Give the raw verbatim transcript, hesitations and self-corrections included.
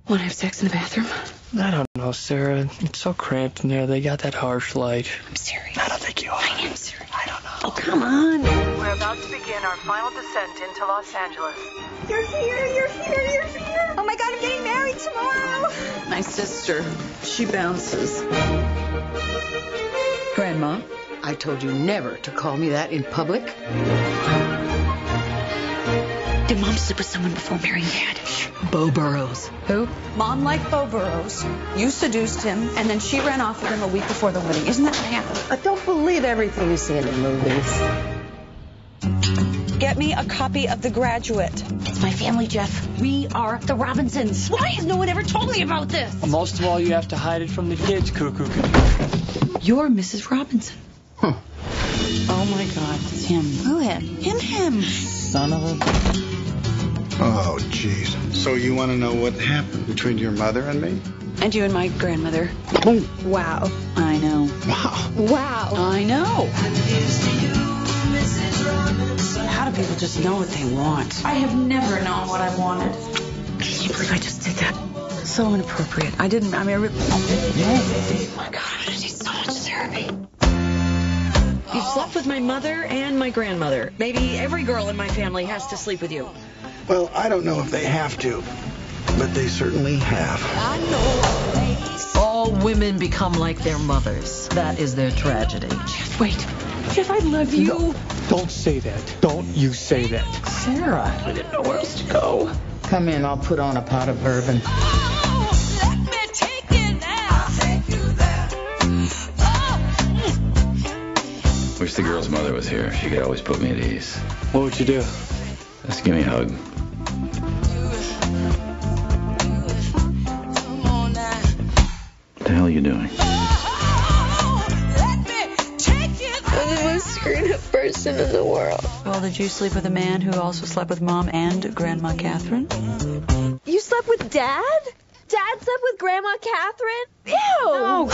Want to have sex in the bathroom? I don't know, Sarah. It's so cramped in there. They got that harsh light. I'm serious. I don't think you are. I am serious. I don't know. Oh, come on. We're about to begin our final descent into Los Angeles. You're here, you're here, you're here. Oh my God, I'm getting married tomorrow. My sister, she bounces. Grandma, I told you never to call me that in public. Did Mom sleep with someone before marrying Dad? Bo Burrows. Who? Mom liked Bo Burrows. You seduced him, and then she ran off with him a week before the wedding. Isn't that what happened? I don't believe everything you see in the movies. Get me a copy of The Graduate. It's my family, Jeff. We are the Robinsons. Why has no one ever told me about this? Most of all, you have to hide it from the kids, cuckoo. You're Missus Robinson. Huh. Oh, my God. It's him. Who him? Him, him. Son of a... Oh, jeez. So you want to know what happened between your mother and me? And you and my grandmother. Wow. I know. Wow. Wow. I know. How do people just know what they want? I have never known what I wanted. I can't believe I just did that. So inappropriate. I didn't, I mean, I really... Oh, my God, I need so much therapy. You've slept with my mother and my grandmother. Maybe every girl in my family has to sleep with you. Well, I don't know if they have to, but they certainly have. All women become like their mothers. That is their tragedy. Jeff, wait. Jeff, I love you. No, don't say that. Don't you say that. Sarah. I didn't know where else to go. Come in, I'll put on a pot of bourbon. Wish the girl's mother was here. She could always put me at ease. What would you do? Just give me a hug. What the hell are you doing? I'm the most screwed up person in the world. Well, did you sleep with a man who also slept with Mom and Grandma Catherine? You slept with Dad? Dad slept with Grandma Catherine? Ew! Oh,